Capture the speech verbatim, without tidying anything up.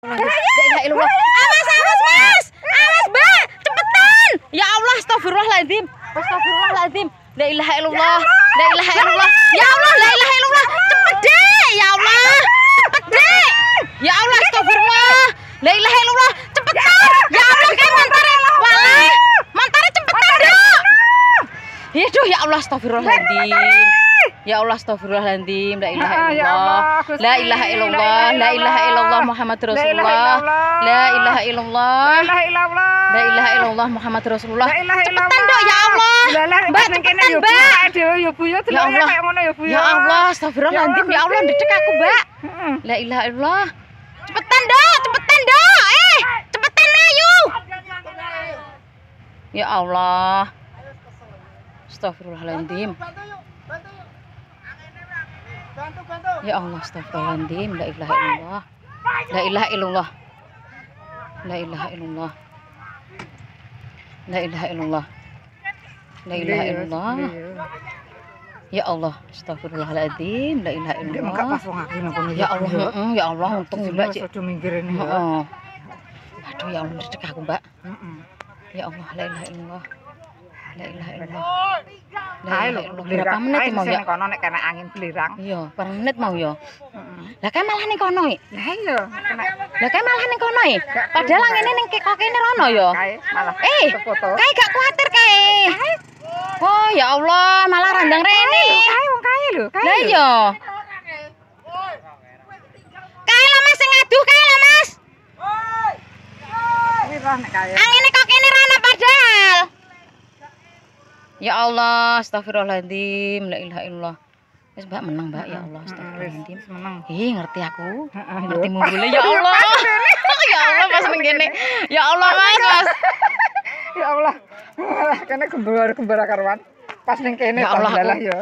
La ilaha illallah. Awas, awas, Mas. Awas, Mbak. Cepetan. Ya Allah, astagfirullahaladzim. Astagfirullahaladzim. La ilaha illallah. La ilaha illallah. Ya Allah, la ilaha illallah. Cepet deh. Ya Allah. Cepet deh. Ya Allah, astagfirullah. La ilaha illallah. Cepetan. Ya Allah, kayak mantare. Walah. Mantare cepetan, Dok. Aduh, ya Allah, astagfirullahaladzim. Ya Allah, astagfirullahaladzim. La ilaha illallah. La ilaha illallah. La ilaha illallah Muhammad Rasulullah. La ilaha illallah. La ilaha illallah Muhammad Rasulullah. Cepetan, Dok, ya Allah. Mbak, cepetan, Mbak. Ya Allah. Ya Allah, astagfirullahaladzim. Ya Allah, dedek aku, Mbak. La ilaha illallah. Cepetan, Dok. Cepetan, Dok. Eh, cepetan, ayo. Ya Allah. Astagfirullahaladzim. Ya Allah, astagfirullahaladzim. La ilaha illallah. La ilaha illallah. La ilaha illallah. La ilaha illallah. La ilaha illallah. Ya Allah, astagfirullahaladzim. La ilaha illallah. Ya Allah, ya Allah, untung Mbak. Heeh. Aduh, ya Allah, dedek aku, Mbak. Ya Allah, la ilaha illallah. La ilaha illallah. La ilaha illallah. Berapa menit mau ya? Kono nek kena angin belirang. Iya, berapa menit mau ya? Lah kae malah ning kono iki. Lah iya, kena. Lah kae malah ning kono iki. Padahal angine ning kok kene rono ya. Kae malah Eh, kae gak kuatir kae. Oh, ya Allah, malah randang rene. Kae wong kae lho, kae. Lah iya. Kae lho Mas sing ngaduh kae lho Mas. Wirah nek kae. Angine kok kene rono padahal. Ya Allah, astagfirullahaladzim. La ilaha illallah. Wis Mbak menang, Mbak. Ya Allah, astagfirullahaladzim. Menang. Ih, ngerti aku. Ngerti mumbule. Ya Allah. Ya Allah, Mas ning kene. Ya Allah, Mas, Mas. Ya Allah. Kene gembara-gembara karuan. Pas ning kene Ya Allah, ya.